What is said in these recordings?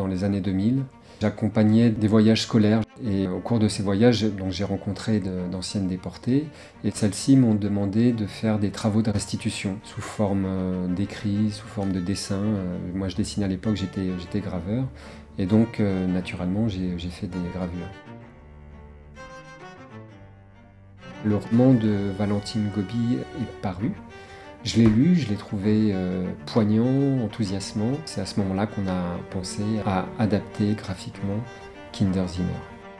dans les années 2000. J'accompagnais des voyages scolaires et au cours de ces voyages, j'ai rencontré d'anciennes déportées et celles-ci m'ont demandé de faire des travaux de restitution sous forme d'écrits, sous forme de dessins. Moi je dessinais à l'époque, j'étais graveur et donc naturellement j'ai fait des gravures. Le roman de Valentine Gobi est paru. Je l'ai lu, je l'ai trouvé poignant, enthousiasmant. C'est à ce moment-là qu'on a pensé à adapter graphiquement Kinderzimmer.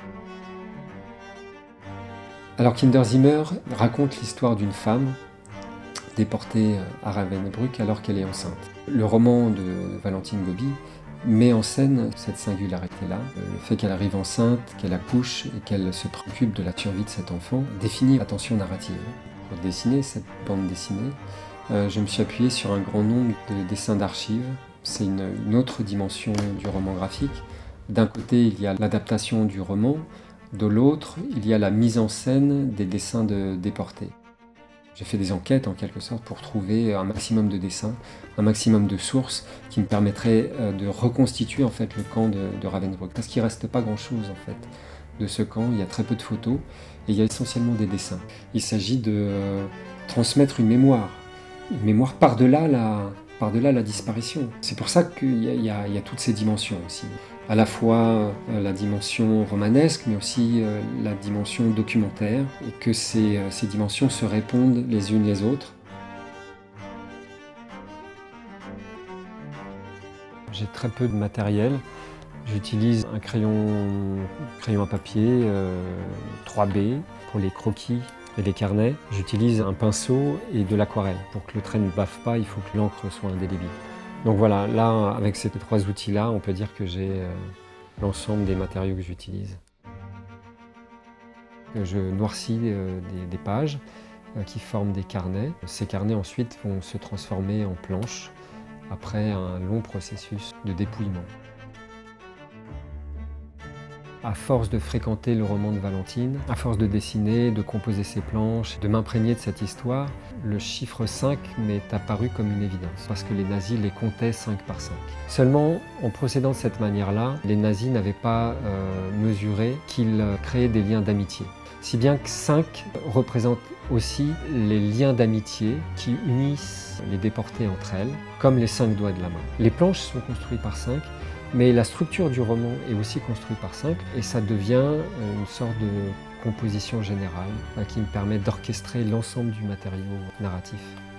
Alors Kinderzimmer raconte l'histoire d'une femme déportée à Ravensbrück alors qu'elle est enceinte. Le roman de Valentine Gobi met en scène cette singularité-là. Le fait qu'elle arrive enceinte, qu'elle accouche et qu'elle se préoccupe de la survie de cet enfant définit la tension narrative. Pour dessiner cette bande dessinée, je me suis appuyé sur un grand nombre de dessins d'archives. C'est une autre dimension du roman graphique. D'un côté, il y a l'adaptation du roman, de l'autre, il y a la mise en scène des dessins de déportés. J'ai fait des enquêtes en quelque sorte pour trouver un maximum de dessins, un maximum de sources qui me permettraient de reconstituer en fait le camp de Ravensbrück. Parce qu'il ne reste pas grand-chose en fait de ce camp, il y a très peu de photos et il y a essentiellement des dessins. Il s'agit de transmettre une mémoire par-delà la disparition. C'est pour ça qu'il y a toutes ces dimensions aussi. À la fois la dimension romanesque, mais aussi la dimension documentaire, et que ces dimensions se répondent les unes les autres. J'ai très peu de matériel. J'utilise un crayon à papier 3B pour les croquis et les carnets. J'utilise un pinceau et de l'aquarelle. Pour que le trait ne bave pas, il faut que l'encre soit indélébile. Donc voilà, là, avec ces trois outils-là, on peut dire que j'ai l'ensemble des matériaux que j'utilise. Je noircis des pages qui forment des carnets. Ces carnets ensuite vont se transformer en planches après un long processus de dépouillement. À force de fréquenter le roman de Valentine, à force de dessiner, de composer ses planches, de m'imprégner de cette histoire, le chiffre 5 m'est apparu comme une évidence, parce que les nazis les comptaient 5 par 5. Seulement, en procédant de cette manière-là, les nazis n'avaient pas mesuré qu'ils créaient des liens d'amitié. Si bien que 5 représente aussi les liens d'amitié qui unissent les déportés entre elles, comme les 5 doigts de la main. Les planches sont construites par 5, mais la structure du roman est aussi construite par 5 et ça devient une sorte de composition générale qui me permet d'orchestrer l'ensemble du matériau narratif.